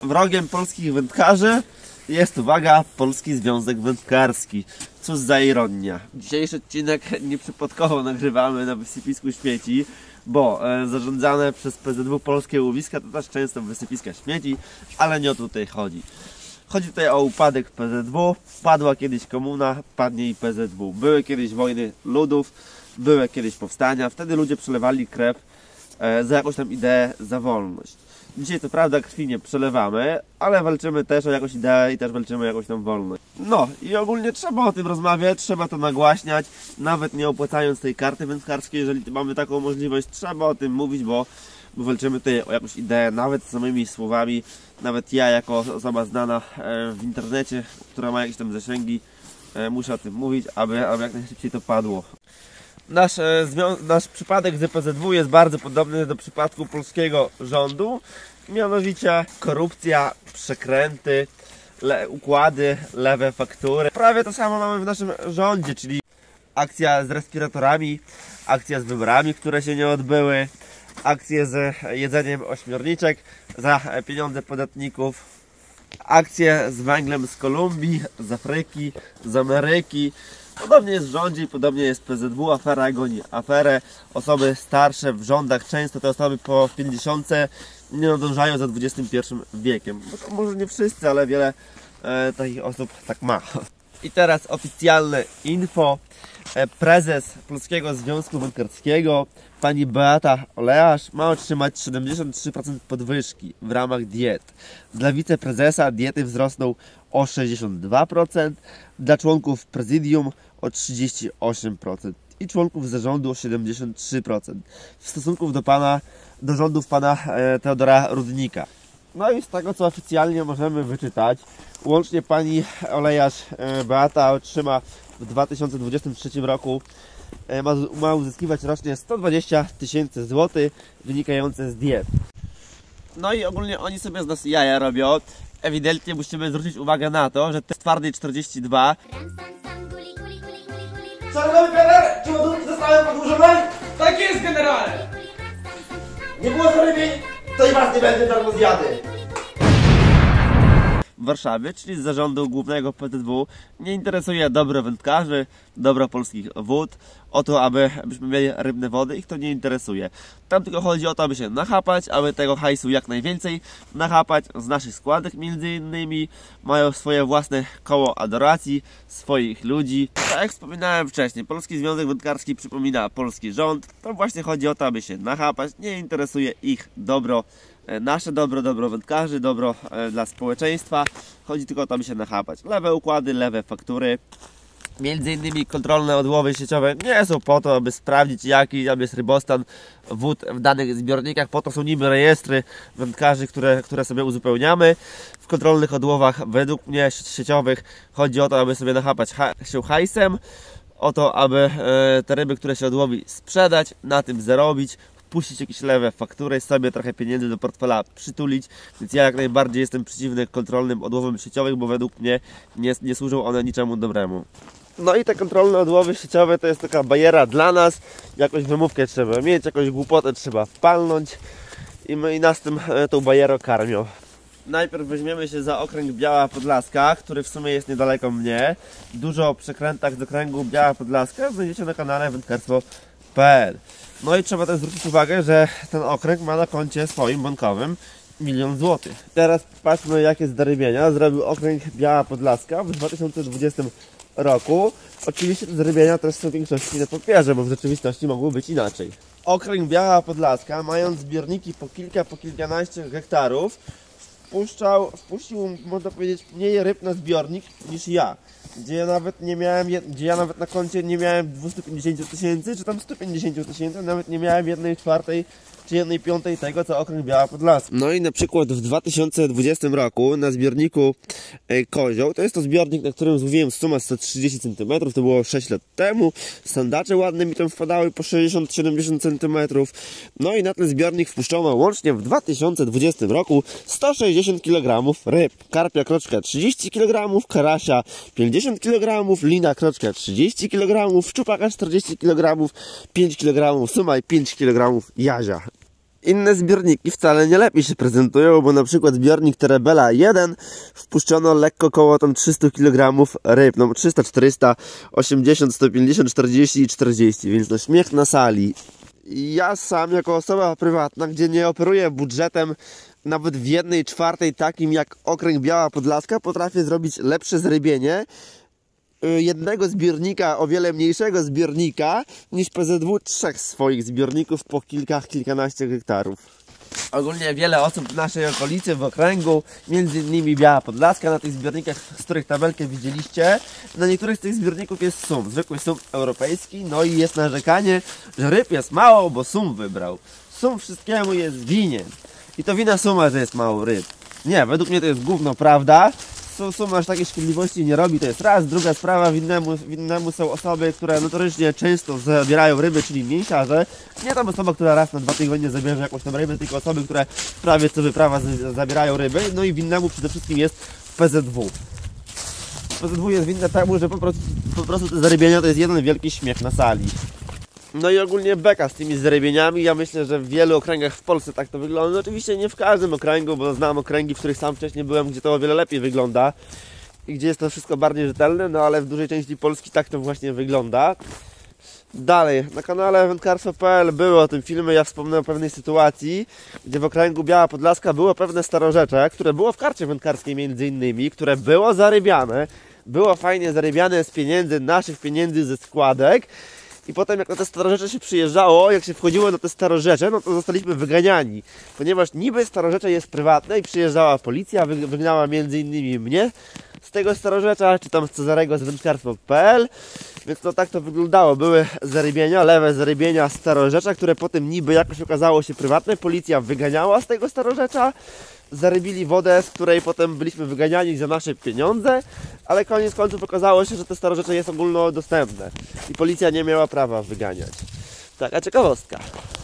wrogiem polskich wędkarzy jest, uwaga, Polski Związek Wędkarski. Cóż za ironia. Dzisiejszy odcinek nieprzypadkowo nagrywamy na wysypisku śmieci, bo zarządzane przez PZW Polskie Łowiska to też często wysypiska śmieci, ale nie o to tutaj chodzi. Chodzi tutaj o upadek PZW. Padła kiedyś komuna, padnie i PZW. Były kiedyś wojny ludów, były kiedyś powstania. Wtedy ludzie przelewali krew za jakąś tam ideę, za wolność. Dzisiaj to prawda krwi nie przelewamy, ale walczymy też o jakąś ideę i też walczymy o jakąś tam wolność. No i ogólnie trzeba o tym rozmawiać, trzeba to nagłaśniać, nawet nie opłacając tej karty wędkarskiej, jeżeli mamy taką możliwość, trzeba o tym mówić, bo walczymy tutaj o jakąś ideę, nawet samymi słowami. Nawet ja jako osoba znana w internecie, która ma jakieś tam zasięgi, muszę o tym mówić, aby jak najszybciej to padło. Nasz przypadek z PZW jest bardzo podobny do przypadku polskiego rządu, mianowicie korupcja, przekręty, układy, lewe faktury. Prawie to samo mamy w naszym rządzie, czyli akcja z respiratorami, akcja z wyborami, które się nie odbyły, akcje z jedzeniem ośmiorniczek za pieniądze podatników, akcje z węglem z Kolumbii, z Afryki, z Ameryki. Podobnie jest w rządzie i podobnie jest PZW, afera goni aferę. Osoby starsze w rządach, często te osoby po 50 nie nadążają za XXI wiekiem. No może nie wszyscy, ale wiele takich osób tak ma. I teraz oficjalne info. Prezes Polskiego Związku Wędkarskiego, pani Beata Oleasz, ma otrzymać 73% podwyżki w ramach diet. Dla wiceprezesa diety wzrosną o 62%, dla członków prezydium o 38% i członków zarządu o 73%. W stosunku do rządów pana Teodora Rudnika. No i z tego, co oficjalnie możemy wyczytać, łącznie pani Oleasz Beata otrzyma w 2023 roku, ma uzyskiwać rocznie 120 000 złotych wynikające z diet. No i ogólnie oni sobie z nas jaja robią. Ewidentnie musimy zwrócić uwagę na to, że te twardej 42. Szanowny trener, czy ładunki zostały podłużone? Tak jest, generale! Nie było zarybień, to i was nie będzie darmo zjady. W Warszawie, czyli z zarządu głównego PZW, nie interesuje dobro wędkarzy, dobro polskich wód, o to, abyśmy mieli rybne wody, ich to nie interesuje. Tam tylko chodzi o to, aby się nachapać, aby tego hajsu jak najwięcej nachapać z naszych składek, między innymi mają swoje własne koło adoracji, swoich ludzi. Tak jak wspominałem wcześniej, Polski Związek Wędkarski przypomina polski rząd, to właśnie chodzi o to, aby się nachapać, nie interesuje ich dobro, nasze dobro wędkarzy, dobro dla społeczeństwa. Chodzi tylko o to, aby się nachapać. Lewe układy, lewe faktury. Między innymi kontrolne odłowy sieciowe nie są po to, aby sprawdzić, jaki jest rybostan wód w danych zbiornikach. Po to są niby rejestry wędkarzy, które sobie uzupełniamy. W kontrolnych odłowach, według mnie sieciowych, chodzi o to, aby sobie nachapać się hajsem, o to, aby te ryby, które się odłowi, sprzedać, na tym zarobić, puścić jakieś lewe faktury, sobie trochę pieniędzy do portfela przytulić, więc ja jak najbardziej jestem przeciwny kontrolnym odłowom sieciowych, bo według mnie nie służą one niczemu dobremu. No i te kontrolne odłowy sieciowe to jest taka bajera dla nas, jakąś wymówkę trzeba mieć, jakąś głupotę trzeba wpalnąć i nas tą bajerą karmią. Najpierw weźmiemy się za okręg Biała Podlaska, który w sumie jest niedaleko mnie. Dużo o przekrętach z okręgu Biała Podlaska znajdziecie na kanale wędkarstwo.pl. No i trzeba też zwrócić uwagę, że ten okręg ma na koncie swoim bankowym 1 000 000 złotych. Teraz patrzmy, jakie zarybienia zrobił okręg Biała Podlaska w 2020 roku. Oczywiście te zarybienia też są w większości na papierze, bo w rzeczywistości mogło być inaczej. Okręg Biała Podlaska, mając zbiorniki po kilkanaście hektarów, wpuścił, można powiedzieć, mniej ryb na zbiornik niż ja. Gdzie ja nawet na koncie nie miałem 250 000, czy tam 150 000, nawet nie miałem 1/4 czy 1/5 tego, co okręg Biała Podlaska. No i na przykład w 2020 roku na zbiorniku Kozioł, to jest to zbiornik, na którym złowiłem suma 130 cm, to było 6 lat temu, sandacze ładne mi tam wpadały po 60-70 cm, no i na ten zbiornik wpuszczono łącznie w 2020 roku 160 kg ryb, karpia kroczka 30 kg, karasia 50 kg, lina kroczka 30 kg, szczupaka 40 kg, 5 kg suma i 5 kg jazia. Inne zbiorniki wcale nie lepiej się prezentują, bo na przykład zbiornik Terebela 1 wpuszczono lekko około tam 300 kg ryb, no 300, 400, 80, 150, 40 i 40, więc no śmiech na sali. Ja sam jako osoba prywatna, gdzie nie operuję budżetem nawet w 1/4 takim jak okręg Biała Podlaska, potrafię zrobić lepsze zrybienie jednego zbiornika, o wiele mniejszego zbiornika niż PZW 3 swoich zbiorników po kilkanaście hektarów. Ogólnie wiele osób w naszej okolicy, w okręgu, między innymi Biała Podlaska, na tych zbiornikach, z których tabelkę widzieliście, na niektórych z tych zbiorników jest sum, zwykły sum europejski, no i jest narzekanie, że ryb jest mało, bo sum wybrał. Sum wszystkiemu jest winien. I to wina suma, że jest mało ryb. Nie, według mnie to jest gówno prawda. Sum aż takiej szkodliwości nie robi, to jest raz. Druga sprawa, winnemu są osoby, które notorycznie często zabierają ryby, czyli mięsiarze. Nie tam osoba, która raz na 2 tygodnie zabierze jakąś tam rybę, tylko osoby, które prawie co wyprawa zabierają ryby. No i winnemu przede wszystkim jest PZW. PZW jest winne temu, że po prostu te zarybienia to jest jeden wielki śmiech na sali. No i ogólnie beka z tymi zarybieniami. Ja myślę, że w wielu okręgach w Polsce tak to wygląda. No oczywiście nie w każdym okręgu, bo znam okręgi, w których sam wcześniej byłem, gdzie to o wiele lepiej wygląda i gdzie jest to wszystko bardziej rzetelne, no ale w dużej części Polski tak to właśnie wygląda. Dalej, na kanale wędkarstwo.pl były o tym filmy, ja wspomnę o pewnej sytuacji, gdzie w okręgu Biała Podlaska było pewne starorzecze, które było w karcie wędkarskiej między innymi, które było zarybiane, było fajnie zarybiane z pieniędzy, naszych pieniędzy ze składek. I potem jak na te starorzecze się przyjeżdżało, jak się wchodziło na te starorzecze, no to zostaliśmy wyganiani. Ponieważ niby starorzecze jest prywatne i przyjeżdżała policja, wygnała między innymi mnie z tego starorzecza, czy tam z Cezarego z wędkarstwo.pl. Więc no tak to wyglądało. Były zarybienia, lewe zarybienia starorzecza, które potem niby jakoś okazało się prywatne. Policja wyganiała z tego starorzecza. Zarybili wodę, z której potem byliśmy wyganiani za nasze pieniądze, ale koniec końców okazało się, że te starorzecze jest ogólnodostępne i policja nie miała prawa wyganiać. Taka ciekawostka.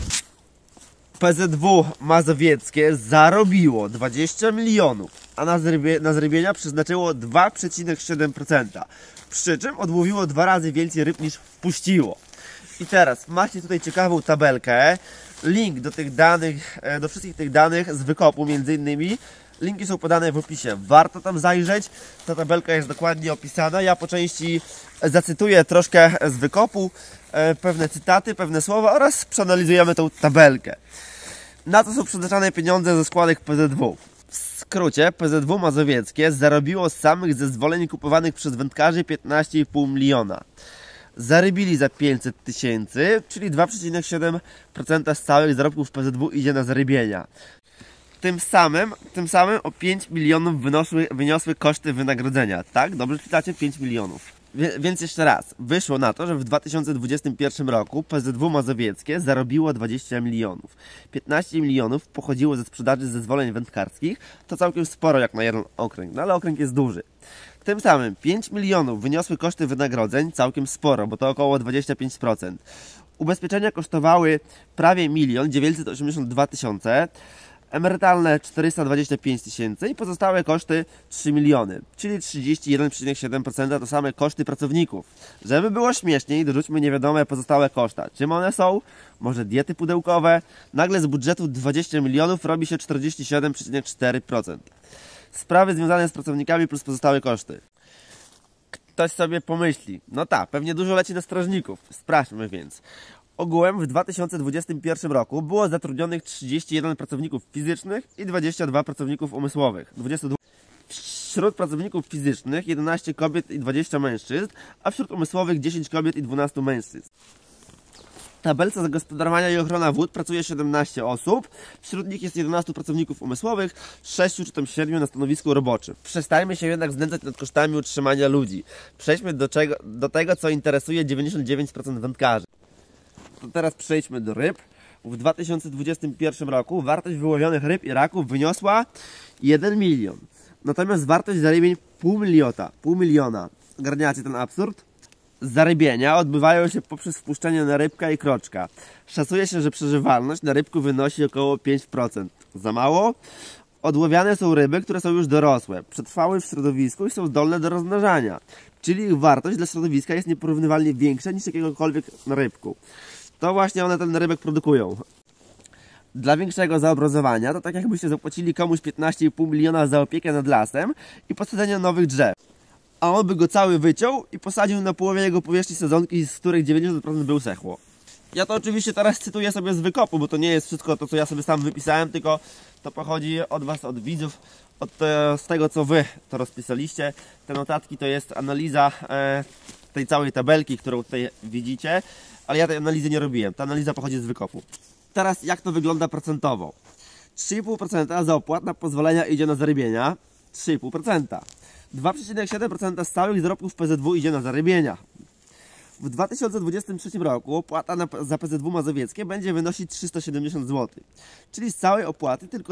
PZW mazowieckie zarobiło 20 milionów, a na zrybienia przeznaczyło 2,7%. Przy czym odłowiło 2 razy więcej ryb niż wpuściło. I teraz macie tutaj ciekawą tabelkę. Link do tych danych, do wszystkich tych danych z wykopu między innymi. Linki są podane w opisie. Warto tam zajrzeć. Ta tabelka jest dokładnie opisana. Ja po części zacytuję troszkę z wykopu, pewne cytaty, pewne słowa oraz przeanalizujemy tą tabelkę. Na co są przeznaczane pieniądze ze składek PZW? W skrócie, PZW mazowieckie zarobiło z samych zezwoleń kupowanych przez wędkarzy 15,5 miliona. Zarybili za 500 000, czyli 2,7% z całych zarobków PZW idzie na zarybienia. Tym samym o 5 milionów wyniosły koszty wynagrodzenia. Tak? Dobrze czytacie? 5 milionów. Więc jeszcze raz, wyszło na to, że w 2021 roku PZW mazowieckie zarobiło 20 milionów. 15 milionów pochodziło ze sprzedaży zezwoleń wędkarskich, to całkiem sporo jak na jeden okręg, no ale okręg jest duży. Tym samym 5 milionów wyniosły koszty wynagrodzeń, całkiem sporo, bo to około 25%. Ubezpieczenia kosztowały prawie 1 982 000, emerytalne 425 000 i pozostałe koszty 3 miliony, czyli 31,7% to same koszty pracowników. Żeby było śmieszniej, dorzućmy niewiadome pozostałe koszta. Czym one są? Może diety pudełkowe? Nagle z budżetu 20 milionów robi się 47,4%. Sprawy związane z pracownikami plus pozostałe koszty. Ktoś sobie pomyśli, no tak, pewnie dużo leci na strażników. Sprawdźmy więc. Ogółem w 2021 roku było zatrudnionych 31 pracowników fizycznych i 22 pracowników umysłowych. Wśród pracowników fizycznych 11 kobiet i 20 mężczyzn, a wśród umysłowych 10 kobiet i 12 mężczyzn. W tabelce zagospodarowania i ochrona wód pracuje 17 osób, wśród nich jest 11 pracowników umysłowych, 6 czy tam 7 na stanowisku roboczym. Przestańmy się jednak znęcać nad kosztami utrzymania ludzi. Przejdźmy do tego, co interesuje 99% wędkarzy. To teraz przejdźmy do ryb. W 2021 roku wartość wyłowionych ryb i raków wyniosła 1 milion. Natomiast wartość zarybień pół miliona. Ogarniacie ten absurd? Zarybienia odbywają się poprzez wpuszczenie na rybka i kroczka. Szacuje się, że przeżywalność na rybku wynosi około 5%. Za mało? Odłowiane są ryby, które są już dorosłe, przetrwały w środowisku i są zdolne do rozmnażania. Czyli ich wartość dla środowiska jest nieporównywalnie większa niż jakiegokolwiek na rybku. To właśnie one ten rybek produkują. dla większego zaobrazowania, to tak jakbyście zapłacili komuś 15,5 miliona za opiekę nad lasem i posadzenie nowych drzew. A on by go cały wyciął i posadził na połowie jego powierzchni sadzonki, z których 90% by usechło. Ja to oczywiście teraz cytuję sobie z wykopu, bo to nie jest wszystko to, co ja sobie sam wypisałem, tylko to pochodzi od was, od widzów, z tego, co wy to rozpisaliście. Te notatki to jest analiza tej całej tabelki, którą tutaj widzicie, ale ja tej analizy nie robiłem. Ta analiza pochodzi z wykopu. Teraz jak to wygląda procentowo? 3,5% za opłatne pozwolenia idzie na zarybienia, 3,5%. 2,7% z całych zarobków PZW idzie na zarybienia. W 2023 roku opłata za PZW mazowieckie będzie wynosić 370 zł. Czyli z całej opłaty tylko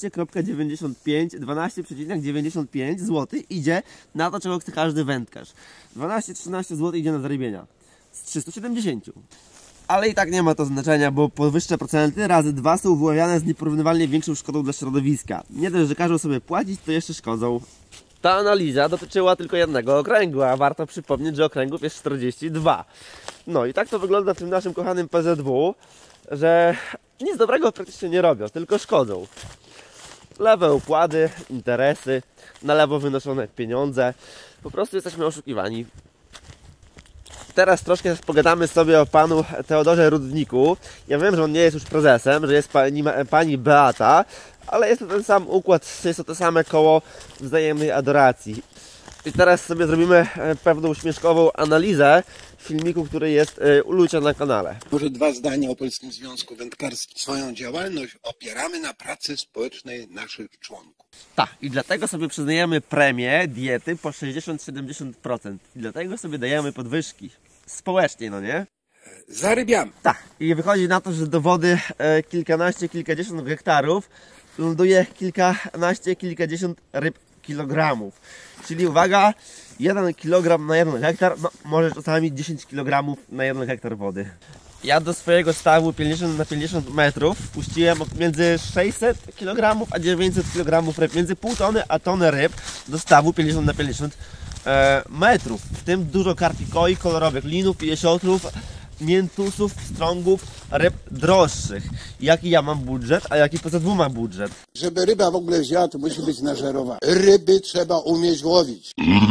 12,95 zł idzie na to, czego chce każdy wędkarz. 12-13 zł idzie na zarybienia z 370. Ale i tak nie ma to znaczenia, bo powyższe procenty razy 2 są wyławiane z nieporównywalnie większą szkodą dla środowiska. Nie dość, że każą sobie płacić, to jeszcze szkodzą. Ta analiza dotyczyła tylko jednego okręgu, a warto przypomnieć, że okręgów jest 42. No i tak to wygląda w tym naszym kochanym PZW, że nic dobrego praktycznie nie robią, tylko szkodzą. Lewe układy, interesy, na lewo wynoszone pieniądze. Po prostu jesteśmy oszukiwani. Teraz troszkę pogadamy sobie o panu Teodorze Rudniku. Ja wiem, że on nie jest już prezesem, że jest pani Beata, ale jest to ten sam układ, jest to te same koło wzajemnej adoracji. I teraz sobie zrobimy pewną śmieszkową analizę filmiku, który jest u Lucia na kanale. Może 2 zdania o Polskim Związku Wędkarskim. Swoją działalność opieramy na pracy społecznej naszych członków. Tak, i dlatego sobie przyznajemy premię, diety po 60-70%. I dlatego sobie dajemy podwyżki. Społecznie, no nie? Zarybiamy. Tak, i wychodzi na to, że do wody kilkanaście, kilkadziesiąt hektarów ląduje kilkadziesiąt ryb kilogramów. Czyli uwaga, 1 kg na 1 hektar, no może czasami 10 kg na 1 hektar wody. Ja do swojego stawu 50 na 50 metrów puściłem między 600 kg a 900 kg ryb, między pół tony a tonę ryb do stawu 50 na 50 metrów. W tym dużo karpikoi, kolorowych linów, jesiotrów, miętusów, strągów, ryb droższych. Jaki ja mam budżet, a jaki PZW ma budżet? Żeby ryba w ogóle wzięła, to musi być nażerowana. Ryby trzeba umieć łowić.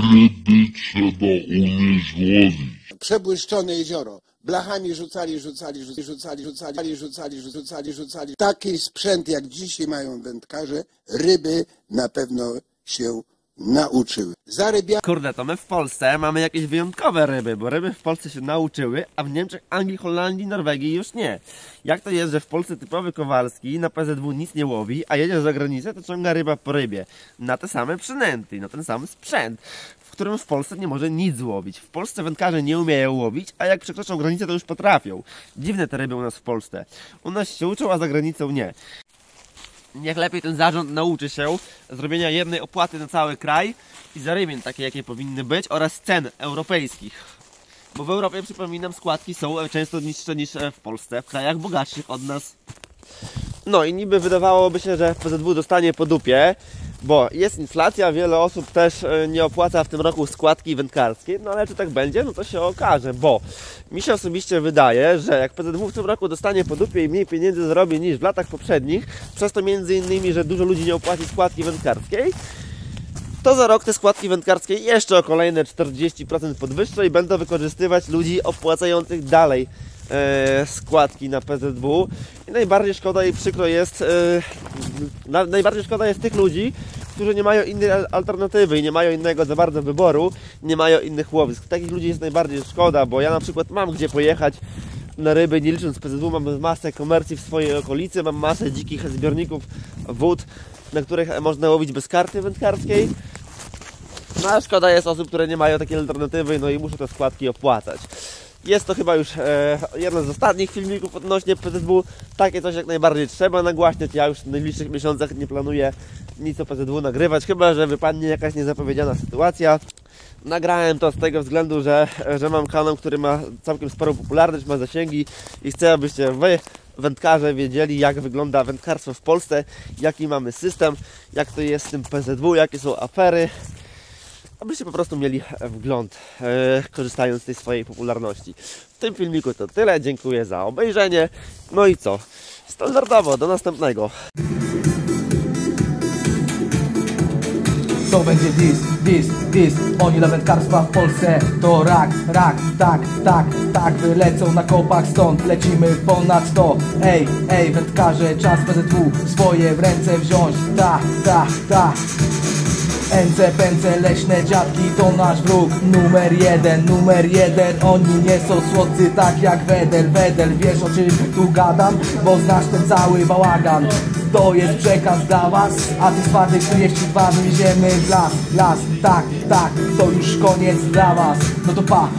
Przebłyszczone jezioro. Blachami rzucali. Taki sprzęt, jak dzisiaj mają wędkarze, ryby na pewno się nauczyły. Kurde, to my w Polsce mamy jakieś wyjątkowe ryby, bo ryby w Polsce się nauczyły, a w Niemczech, Anglii, Holandii, Norwegii już nie. Jak to jest, że w Polsce typowy Kowalski na PZW nic nie łowi, a jedzie za granicę, to ciąga ryba po rybie. Na te same przynęty, na ten sam sprzęt, w którym w Polsce nie może nic łowić. W Polsce wędkarze nie umieją łowić, a jak przekroczą granicę, to już potrafią. Dziwne te ryby u nas w Polsce. U nas się uczą, a za granicą nie. Niech lepiej ten zarząd nauczy się zrobienia jednej opłaty na cały kraj i zarybień takie, jakie powinny być, oraz cen europejskich. Bo w Europie, przypominam, składki są często niższe niż w Polsce, w krajach bogatszych od nas. No i niby wydawałoby się, że PZW dostanie po dupie, bo jest inflacja, wiele osób też nie opłaca w tym roku składki wędkarskiej, no ale czy tak będzie, no to się okaże, bo mi się osobiście wydaje, że jak PZW w tym roku dostanie po dupie i mniej pieniędzy zarobi niż w latach poprzednich, przez to między innymi, że dużo ludzi nie opłaci składki wędkarskiej, to za rok te składki wędkarskie jeszcze o kolejne 40% podwyższą i będą wykorzystywać ludzi opłacających dalej składki na PZW. I najbardziej szkoda i przykro jest najbardziej szkoda jest tych ludzi, którzy nie mają innej alternatywy i nie mają innego za bardzo wyboru, nie mają innych łowisk. Takich ludzi jest najbardziej szkoda, bo ja na przykład mam gdzie pojechać na ryby, nie licząc PZW, mam masę komercji w swojej okolicy, mam masę dzikich zbiorników wód, na których można łowić bez karty wędkarskiej. No a szkoda jest osób, które nie mają takiej alternatywy, no i muszą te składki opłacać. Jest to chyba już jeden z ostatnich filmików odnośnie PZW. Takie coś jak najbardziej trzeba nagłaśniać. Ja już w najbliższych miesiącach nie planuję nic o PZW nagrywać, chyba że wypadnie jakaś niezapowiedziana sytuacja. Nagrałem to z tego względu, że mam kanał, który ma całkiem sporą popularność, ma zasięgi i chcę, abyście wy, wędkarze, wiedzieli, jak wygląda wędkarstwo w Polsce, jaki mamy system, jak to jest z tym PZW, jakie są afery, abyście po prostu mieli wgląd, korzystając z tej swojej popularności. W tym filmiku to tyle, dziękuję za obejrzenie, no i co? Standardowo, do następnego. To będzie dis. Oni dla wędkarstwa w Polsce to rak, tak. Wylecą na kopach stąd, lecimy ponad 100. Ej, wędkarze, czas PZW swoje w ręce wziąć. Ta. Ence, pęce, leśne dziadki to nasz wróg numer jeden. Oni nie są słodcy tak jak Wedel. Wiesz o czym tu gadam, bo znasz ten cały bałagan. To jest przekaz dla was, a ty z fady 42 wywieziemy w las. Tak, to już koniec dla was. No to pa.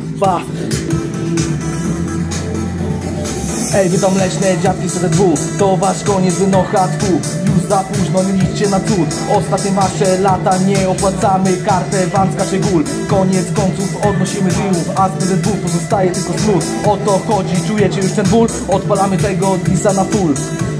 Ej, wy tam leśne dziadki z PZW, to wasz koniec wynocha tfu. Już za późno, nie liczcie na cud. Ostatnie wasze lata, nie opłacamy kartę, Wanska czy Gól. Koniec końców odnosimy dymów, a z PZW pozostaje tylko smród. O to chodzi, czujecie już ten ból? Odpalamy tego disa na full.